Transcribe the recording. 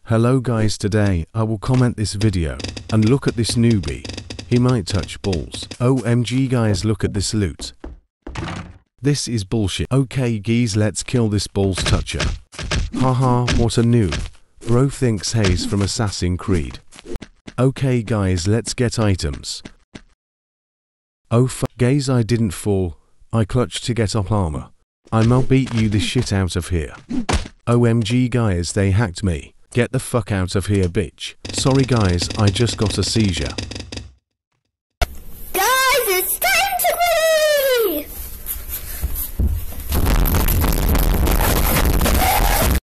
Hello guys, today I will comment this video, and look at this newbie. He might touch balls. OMG guys, look at this loot. This is bullshit. Okay geez, let's kill this balls toucher. Haha, what a noob. Bro thinks Hayes from Assassin's Creed. Okay guys, let's get items. Oh fuck guys, I didn't fall. I clutched to get up armor. I'll beat you the shit out of here. OMG guys, they hacked me. Get the fuck out of here bitch. Sorry guys, I just got a seizure.